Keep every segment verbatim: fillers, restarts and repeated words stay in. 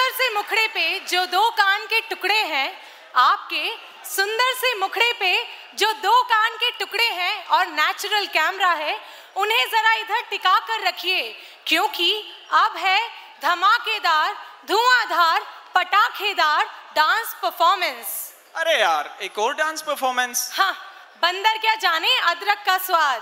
सुंदर से मुखड़े पे जो दो कान के टुकड़े हैं, आपके सुंदर से मुखड़े पे जो दो कान के टुकड़े हैं और नेचुरल कैमरा है, उन्हें जरा इधर टिका कर रखिए, क्योंकि अब है धमाकेदार, धुआंधार, पटाखेदार डांस परफॉर्मेंस। अरे यार, एक और डांस परफॉर्मेंस? हाँ, बंदर क्या जाने अदरक का स्वाद।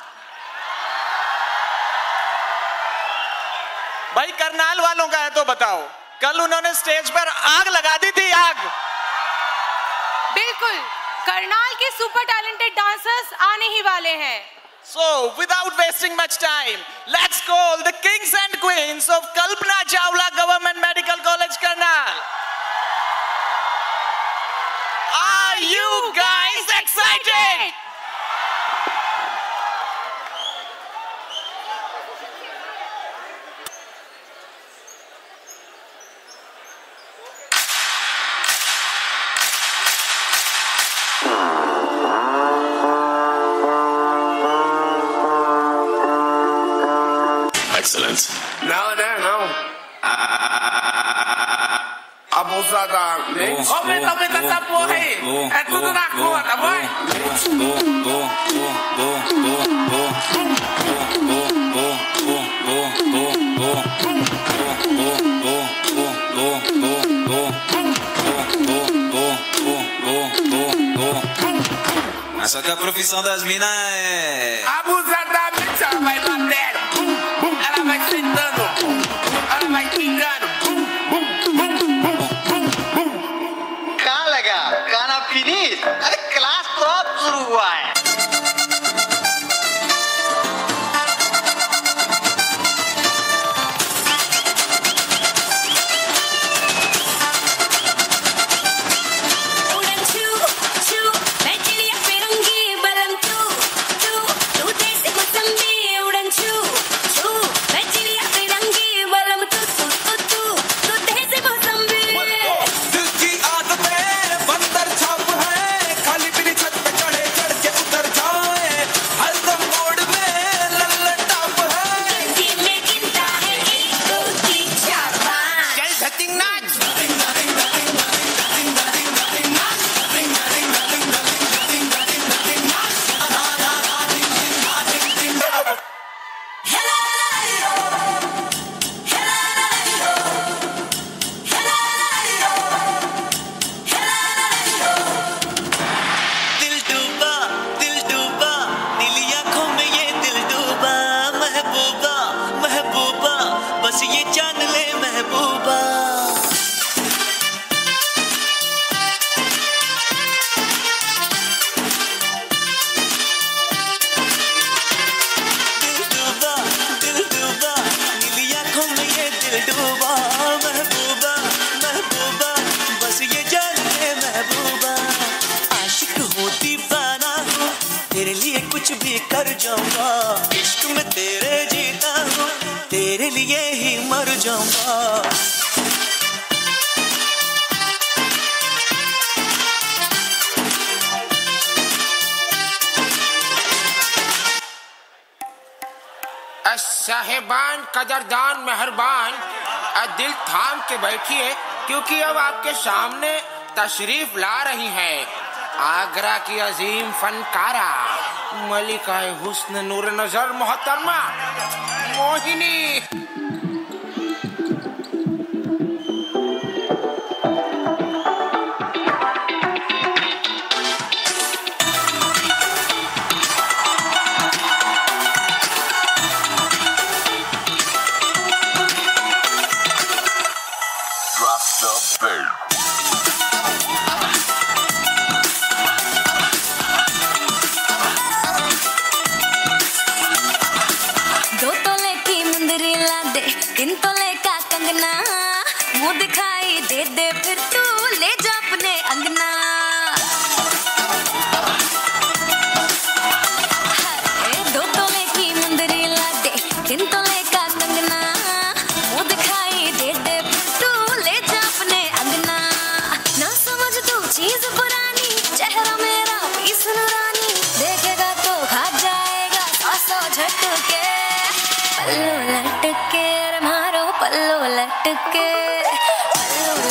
भाई करनाल वालों का है तो बताओ, कल उन्होंने स्टेज पर आग लगा दी थी, आग। बिल्कुल, करनाल के सुपर टैलेंटेड डांसर्स आने ही वाले हैं। So, without wasting much time, let's call the kings and queens of Kalpana Chawla Government Medical College, Karnal. Are you guys excited? Excellent. No, no, no. Abusada. Oh, me tope tanta porra aí. É tudo na conta, vai. Só que a profissão das minas é... Abusadamente ela vai batendo. Ela vai sentando. Ela vai pingando. कहाँ लगा? गाना finish? अरे class तो अब शुरू हुआ है। कुछ भी कर जाऊंगा, इश्क में तेरे जीता हूँ, तेरे लिए ही मर जाऊंगा। साहेबान, कदरदान, मेहरबान, दिल थाम के बैठिए, क्योंकि अब आपके सामने तशरीफ ला रही हैं आगरा की अजीम फनकारा मलिका हुस्न नूर नजर मोहतरमा मोहिनी। दिखाई दे दे फिर तू ले जा अपने अंगना। दो तोले की मुंदरी ला दे, तीन तोले का कंगना, मुँह दिखाई दे दे फिर तू ले जा अपने अंगना। ना समझ तू चीज पुरानी, चेहरा मेरा पीस नूरानी, देखेगा तो खा जाएगा सौ सौ झटके। पल्लू लटके रे मारो पल्लू लटके, पल्लू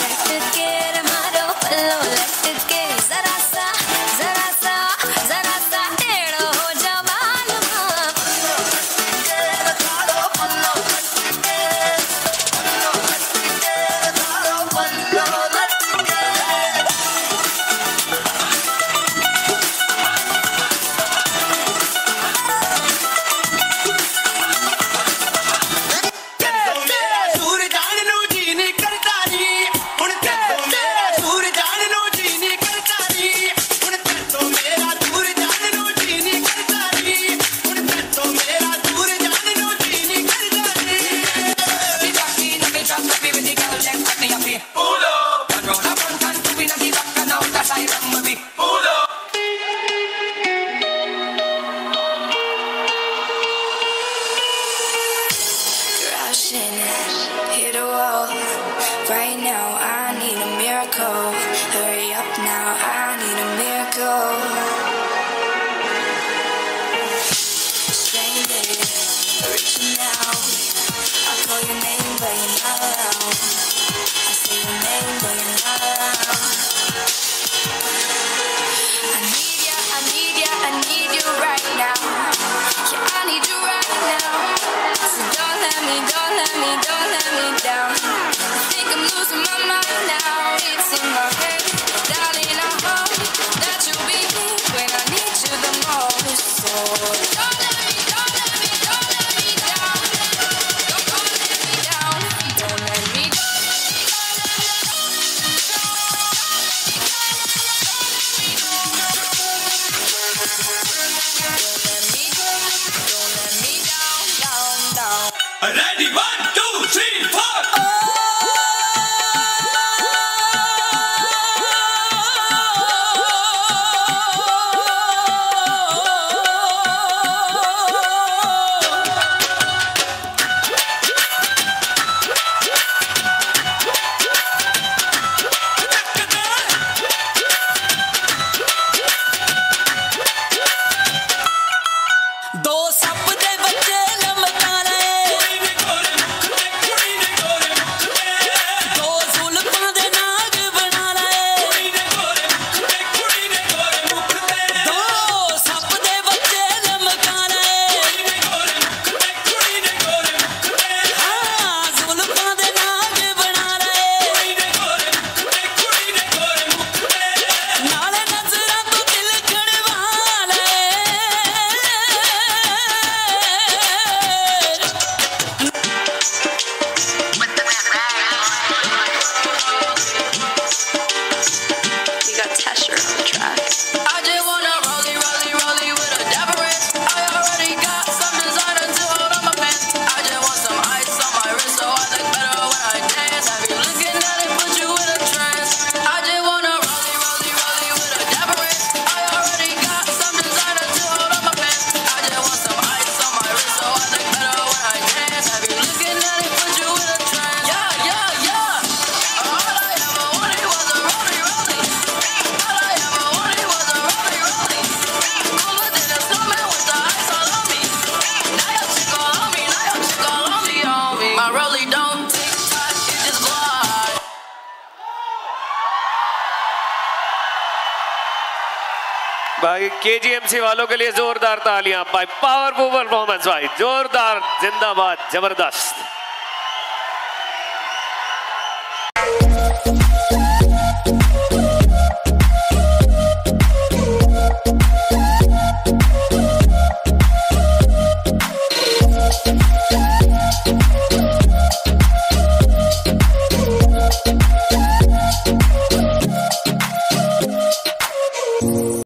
crashing, hit a wall. Right now I need a miracle. Hurry up now, I need a miracle. Stranded, reaching out. I call your name but you're not around. I say your name but you're not around. I need ya, I need ya, I need you right now. Yeah, I need you right now. So don't let me, don't let me, don't let me down. I think I'm losing my mind now. It's in my head, darling. I hope that you'll be here when I need you the most. So don't let me, don't let me, don't let me down. Don't, don't let me down. Don't let me down. Ready, one, two, three, four. दो सप दे बच्चे लमका दो जुल्फां दे नाग बना ले दो सप दे बच्चे लमका हाँ जुल्फां दे नाग बना ले नाले नजरां तो दिल खड़वा ले We got Tesher on the track. I just wanna rollie, rollie, rollie with a dapper wrist. I already got some designer to hold on my pants. I just want some ice on my wrist so I look better when I dance. Have you looking at it, put you in a trance. I just wanna rollie, rollie, rollie with a dapper wrist. I already got some designer to hold on my pants. I just want some ice on my wrist so I look better when I dance. Have you looking at it, put you in a trance. Yeah, yeah, yeah. All I ever wanted was a rollie, rollie. All I ever wanted was a rollie, rollie. Cooler than a snowman with the ice all on me. Now your chick all on me, now your chick all on me, on me. My rollie don't tick tock, it just glide. भाई KGMC वालों के लिए जोरदार तालियां भाई powerful performance भाई जोरदार जिंदाबाद जबरदस्त We'll be right back.